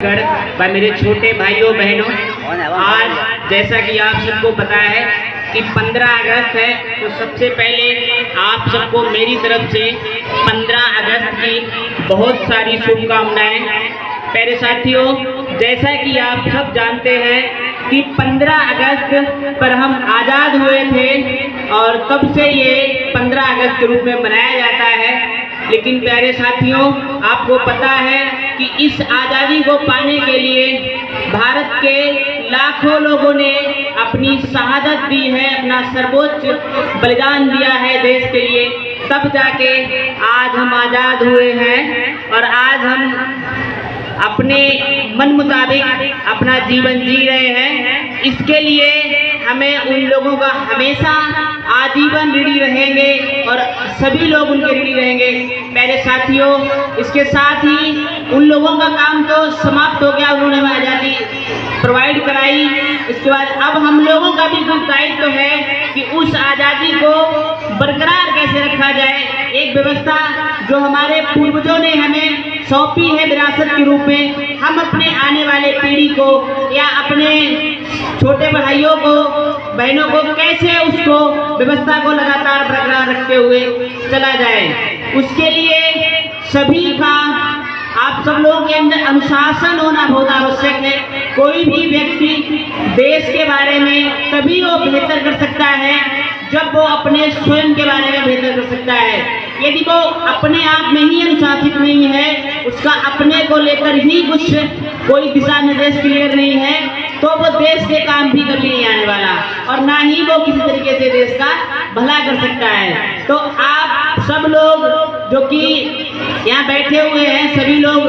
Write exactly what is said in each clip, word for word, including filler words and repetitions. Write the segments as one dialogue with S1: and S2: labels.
S1: व मेरे छोटे भाइयों बहनों, आज जैसा कि आप सबको पता है कि पंद्रह अगस्त है, तो सबसे पहले आप सबको मेरी तरफ से पंद्रह अगस्त की बहुत सारी शुभकामनाएं। प्यारे साथियों, जैसा कि आप सब जानते हैं कि पंद्रह अगस्त पर हम आज़ाद हुए थे और तब से ये पंद्रह अगस्त के रूप में मनाया जाता है। लेकिन प्यारे साथियों, आपको पता है कि इस आज़ादी को पाने के लिए भारत के लाखों लोगों ने अपनी शहादत दी है, अपना सर्वोच्च बलिदान दिया है देश के लिए, तब जाके आज हम आज़ाद हुए हैं और आज हम अपने मन मुताबिक अपना जीवन जी रहे हैं। इसके लिए हमें उन लोगों का हमेशा आजीवन ऋणी रहेंगे और सभी लोग उनके ऋणी रहेंगे। मेरे साथियों, इसके साथ ही उन लोगों का काम तो समाप्त हो गया, उन्होंने आज़ादी प्रोवाइड कराई। इसके बाद अब हम लोगों का भी कुछ दायित्व है कि उस आज़ादी को बरकरार कैसे रखा जाए। एक व्यवस्था जो हमारे पूर्वजों ने हमें सौंपी है विरासत के रूप में, हम अपने आने वाले पीढ़ी को या अपने छोटे भाइयों को बहनों को कैसे उसको व्यवस्था को लगातार बरकरार रखते हुए चला जाए, उसके लिए सभी का आप सब लोगों के अंदर अनुशासन होना बहुत आवश्यक है। कोई भी व्यक्ति देश के बारे में तभी वो बेहतर कर सकता है जब वो अपने स्वयं के बारे में बेहतर कर सकता है। यदि वो अपने आप में ही अनुशासित नहीं है, उसका अपने को लेकर ही कुछ कोई दिशा निर्देश क्लियर नहीं है, तो वो देश के काम भी कभी नहीं आने वाला और ना ही वो किसी तरीके से देश का भला कर सकता है। तो आप सब लोग जो कि यहाँ बैठे हुए हैं, सभी लोग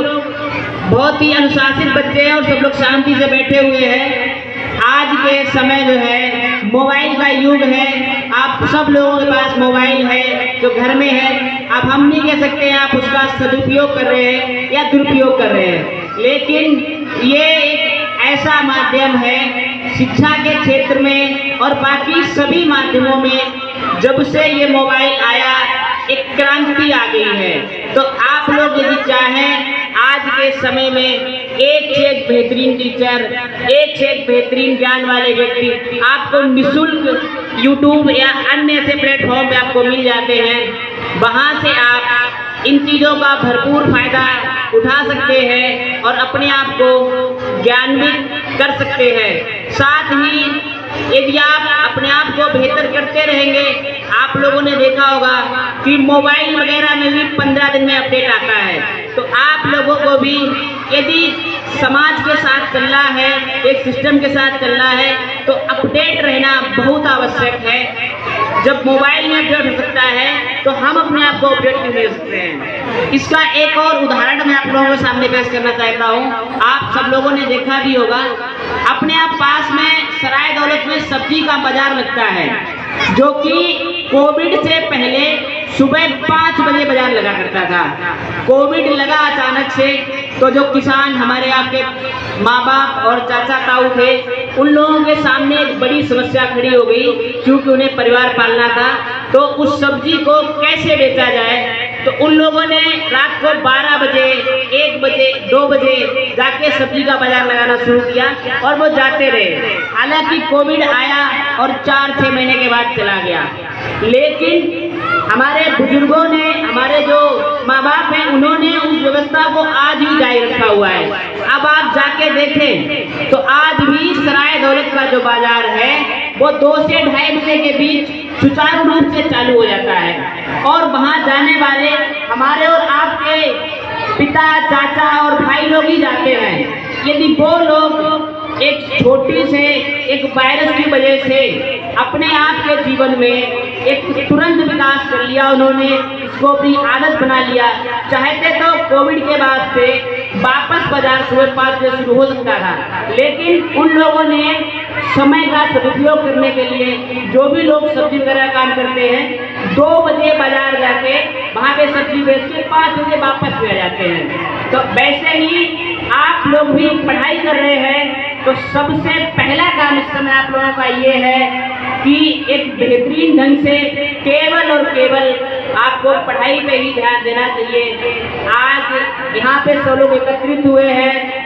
S1: बहुत ही अनुशासित बच्चे हैं और सब लोग शांति से बैठे हुए हैं। आज के समय जो है मोबाइल का युग है, आप सब लोगों के पास मोबाइल है जो घर में है। अब हम नहीं कह सकते हैं आप उसका सदुपयोग कर रहे हैं या दुरुपयोग कर रहे हैं, लेकिन ये एक ऐसा माध्यम है शिक्षा के क्षेत्र में और बाकी सभी माध्यमों में। जब से ये मोबाइल आया एक क्रांति आ गई है। तो आप लोग यदि चाहें आज के समय में एक से एक बेहतरीन टीचर, एक से एक बेहतरीन ज्ञान वाले व्यक्ति आपको निःशुल्क यूट्यूब या अन्य ऐसे प्लेटफॉर्म पे आपको मिल जाते हैं। वहाँ से आप इन चीज़ों का भरपूर फायदा उठा सकते हैं और अपने आप को ज्ञान्वित कर सकते हैं। साथ ही यदि आप अपने आप को बेहतर करते रहेंगे, आप लोगों ने देखा होगा कि मोबाइल वगैरह में भी पंद्रह दिन में अपडेट आता है। तो आप लोगों को भी यदि समाज के साथ चलना है, एक सिस्टम के साथ चलना है, तो अपडेट रहना बहुत आवश्यक है। जब मोबाइल में अपडेट हो सकता है तो हम अपने आप को अपडेट नहीं दे सकते हैं। इसका एक और उदाहरण मैं आप लोगों के सामने पेश करना चाहता हूँ। आप सब लोगों ने देखा भी होगा, अपने आप पास में सराय दौलत में सब्जी का बाजार लगता है, जो कि कोविड से पहले सुबह पाँच बजे बाजार लगा करता था। कोविड लगा अचानक से, तो जो किसान हमारे आपके माँ बाप और चाचा ताऊ थे, उन लोगों के सामने एक बड़ी समस्या खड़ी हो गई, क्योंकि उन्हें परिवार पालना था। तो उस सब्जी को कैसे बेचा जाए, तो उन लोगों ने रात को बारह बजे, एक बजे, दो बजे जाके सब्जी का बाजार लगाना शुरू किया और वो जाते रहे। हालांकि कोविड आया और चार छः महीने के बाद चला गया, लेकिन हमारे बुजुर्गों ने, हमारे जो माँ बाप हैं, उन्होंने उस व्यवस्था को आज भी जारी रखा हुआ है। अब आप जाके देखें तो आज भी सराय दौलत का जो बाजार है वो दो से ढाई बजे के बीच सुचारू रूप से चालू हो जाता है और वहाँ जाने वाले हमारे और आपके पिता, चाचा और भाई लोग ही जाते हैं। यदि वो लोग एक छोटी से एक वायरस की वजह से अपने आप के जीवन में एक तुरंत विकास कर लिया, उन्होंने इसको अपनी आदत बना लिया, चाहते तो कोविड के बाद से वापस बाजार सुबह पाँच बजे शुरू हो सकता था, लेकिन उन लोगों ने समय का सदुपयोग करने के लिए, जो भी लोग सब्जी वगैरह काम करते हैं, दो बजे बाजार जाके वहाँ पे सब्जी बेच के पाँच बजे वापस भी आ जाते हैं। तो वैसे ही आप लोग भी पढ़ाई कर रहे हैं, तो सबसे पहला काम इस समय आप लोगों का ये है कि एक बेहतरीन ढंग से केवल और केवल आपको पढ़ाई पे ही ध्यान देना चाहिए। आज यहाँ पे सब लोग एकत्रित हुए हैं